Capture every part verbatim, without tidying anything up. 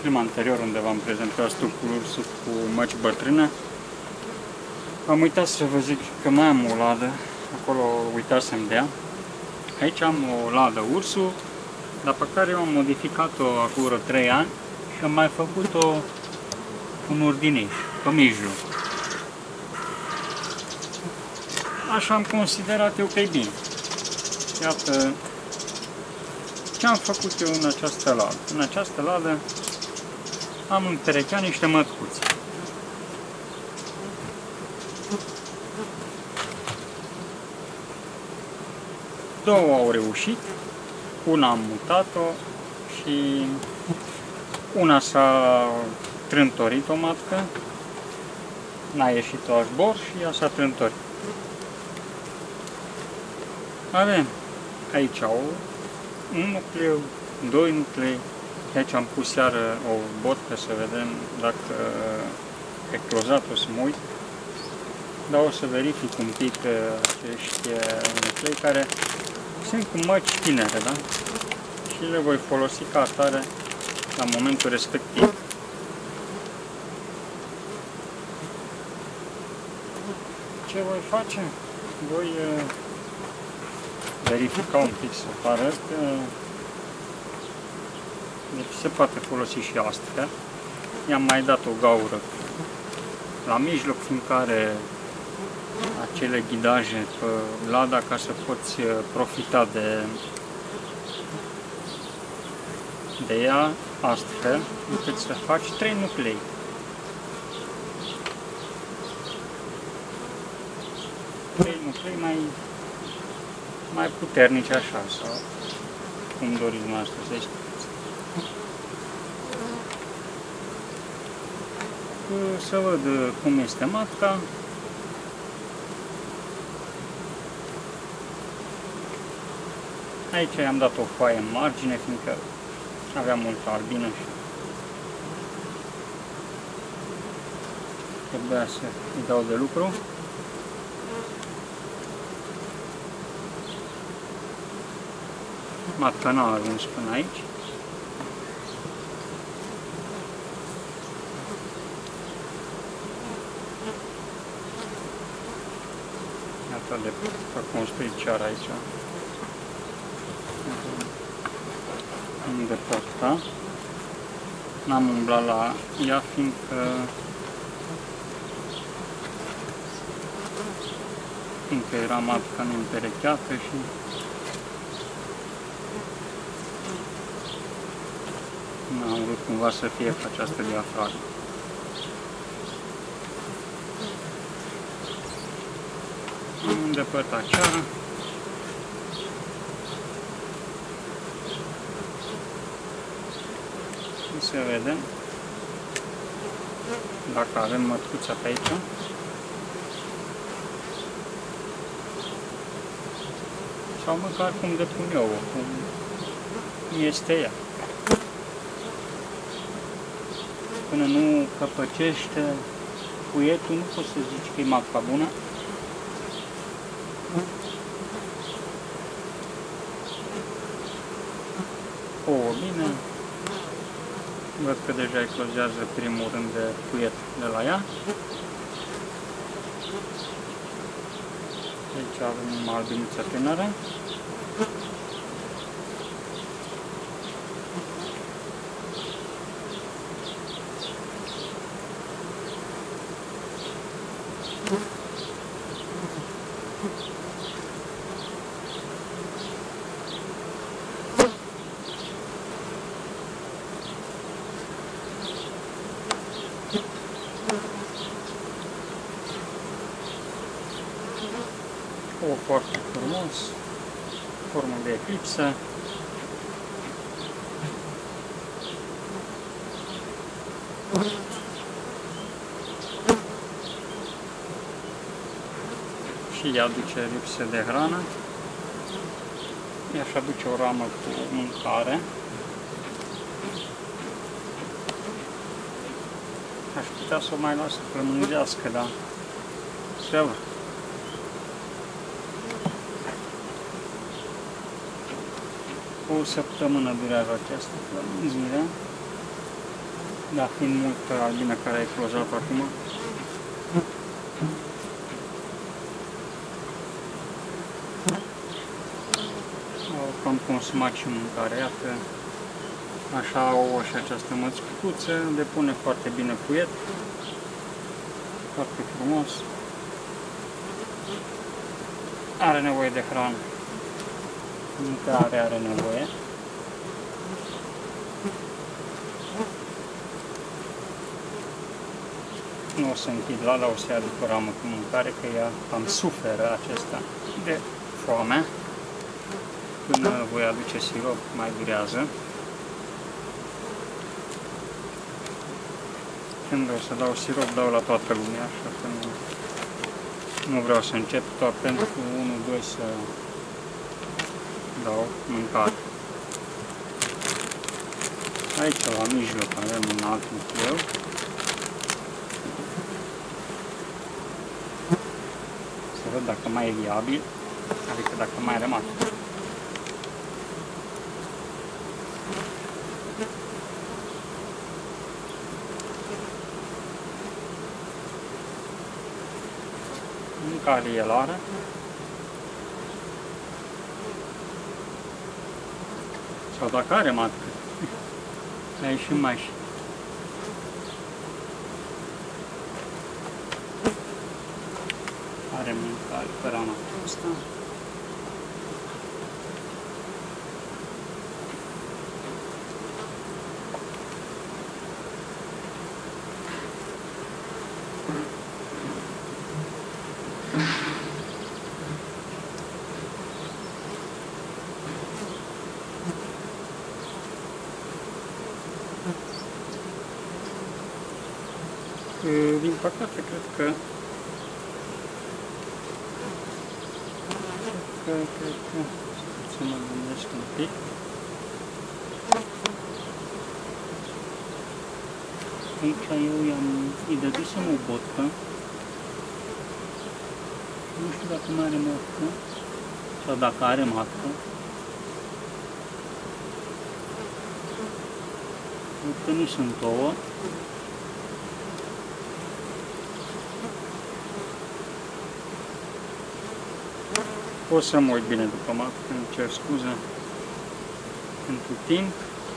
film anterior unde v-am prezentat stucul ursul cu măci bătrâne, am uitat să vă zic că mai am o ladă, acolo uitasem de ea. Aici am o ladă ursul, dar pe care eu am modificat-o acum vreo trei ani și am mai făcut-o un urdiniș, pe mijloc. Așa am considerat eu că e bine. Iată ce am făcut eu în această ladă. În această ladă am împerecheat niște mătcuți. Două au reușit, una am mutat-o și una s-a trântorit o matcă, n-a ieșit o așbor și ea s-a trântorit. Avem aici o, un nucleu, doi nuclei, aici am pus iară o botcă să vedem dacă e clozat, o să mă uit, dar o să verific un pic acești nuclei care sunt cu măci tinere, da? Și le voi folosi ca atare la momentul respectiv. Ce voi face? Voi verifica un pic să pară că deci se poate folosi și astfel. I-am mai dat o gaură la mijloc, fiindcă are acele ghidaje pe lada ca să poți profita de, de ea astfel încât să faci trei nuclei. Trei nuclei mai, mai puternici așa, sau cum doriți noastră să știți. Să văd cum este matca. Aici i-am dat o foaie în margine, fiindcă avea multă albină și trebuia să îi dau de lucru. Matca n-a ajuns până aici. Iată de s-a construit ceara aici. De porta. N-am umblat la ea, fiindcă fiindcă era matca neîmperecheată și n-am vrut cumva să fie pe această diafragmă. Am îndepărtat ceara. Să vedem dacă avem mătcuța pe aici. Sau măcar cum depun eu, cum este ea. Până nu căpăcește puietul, nu poți să zici că e matca bună. O, bine. Văd că deja eclozează primul rând de puiet de la ea. Aici avem o albinuță tânără. O foarte frumos, formă de eclipsă. Și ea aduce lipsă de hrană. Ea și aduce o ramă cu mâncare. Aș putea să o mai las să flămânzească, dar să văd. O săptămână durează această flămânzire. Dar fiind multă albină care a eclozat acum, au cam consumat și mâncare. Iată, așa au și această măscuță, depune foarte bine puiet, foarte frumos. Are nevoie de hrană, mâncare are nevoie. Nu o să închid lala, o să ia după ramă cu mâncare, că ea cam suferă acesta de foame. Până voi aduce sirop, mai durează. Când o să dau sirop, dau la toată lumea, așa că nu, nu vreau să încep doar pentru unu doi să dau mâncare. Aici, la mijloc, avem un alt nucleu. Să văd dacă mai e viabil, adică dacă mai are matcă. Mâncare el are. Sau dacă are matcă, a ieșit mai și. Are mâncare pe rana asta. Din păcate, cred că Cred că, cred că, să mă gândesc un pic. Aici eu i-am, îi dădusem o botcă. Nu știu dacă mai are matcă sau dacă are matcă. Cred că nu sunt ouă. O să mă uit bine după matcă, îmi cer scuze pentru timp.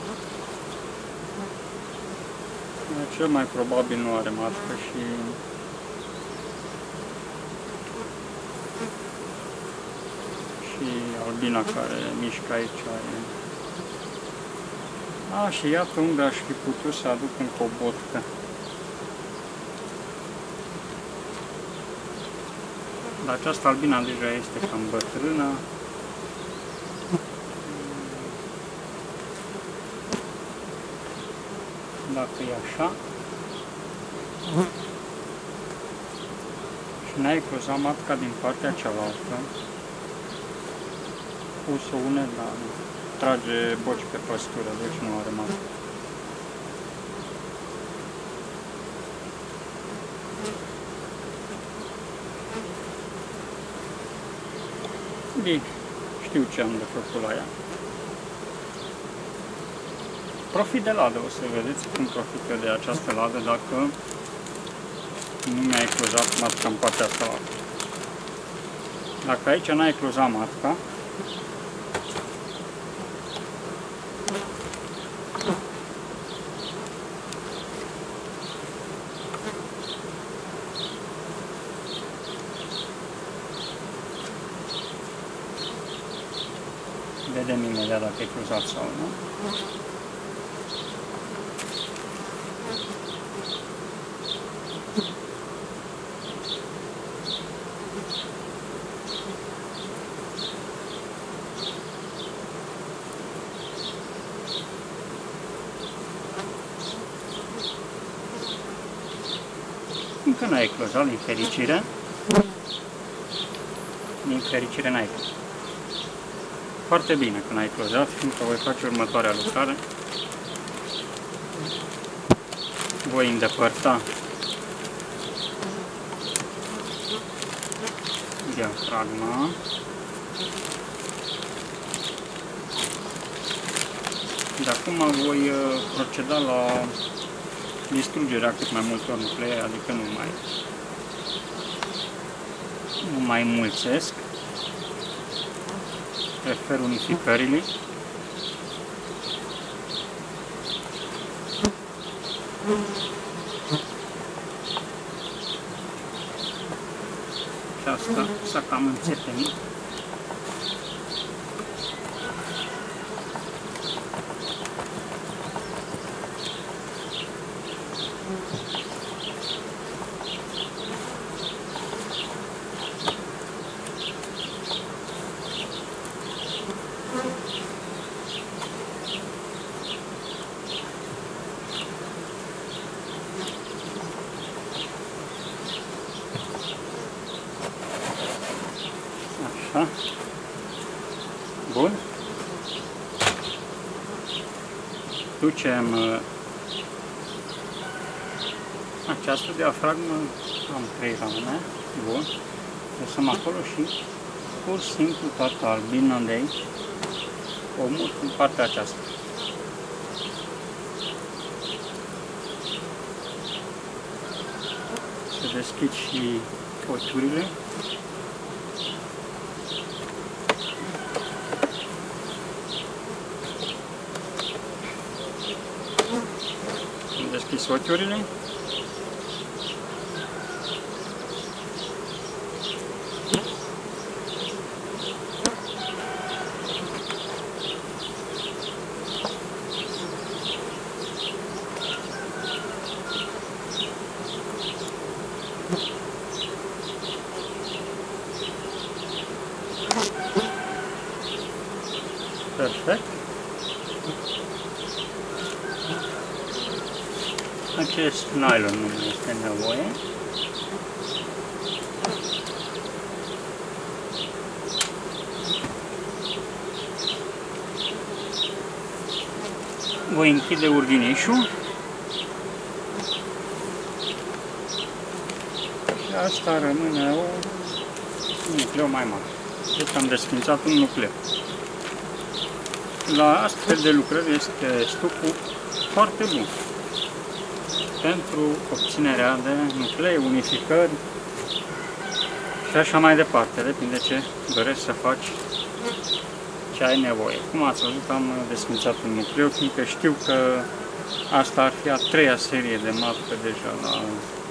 Cel mai probabil nu are matcă și și albina care mișcă aici are. A, și iată unde aș fi putut să aduc încă o botcă. Dar această albina deja este cam bătrână. Dacă e așa. Și n-ai eclozat matca din partea cealaltă. O să une, dar trage boci pe păstură, deci nu are matcă. Bine, știu ce am de făcut la ea. Profit de ladă, o să vedeți cum profit eu de această ladă dacă nu mi-a eclozat matca în partea asta la altă. Dacă aici n-a eclozat matca, vedem imediat dacă e cruzat sau nu. Încă n-a eclozat, din fericire. Din fericire n-a eclozat. Foarte bine că n-a eclozat, fiindcă voi face următoarea lucrare. Voi îndepărta diafragma. De acum voi proceda la distrugerea cât mai multor nuclee, adică nu mai, nu mai înmulțesc. Prefer unificările. Și asta s-a cam înțepenit. Așa. Bun. Ducem uh, această diafragmă, am trei rame. Bun. Lăsăm acolo și pur și simplu toată albina de aici o mut în partea aceasta. Să deschid și ochiurile. Am deschis ochiurile. Perfect. Acest nylon nu este nevoie. Voi închide urdinișul. Și asta rămâne o nucleu mai mare. Deci am desfințat un nucleu. La astfel de lucrări este stucul foarte bun pentru obținerea de nuclee, unificări și așa mai departe. Depinde ce dorești să faci, ce ai nevoie. Cum ați văzut, am desfințat un nucleu, fiindcă știu că asta ar fi a treia serie de marcă deja la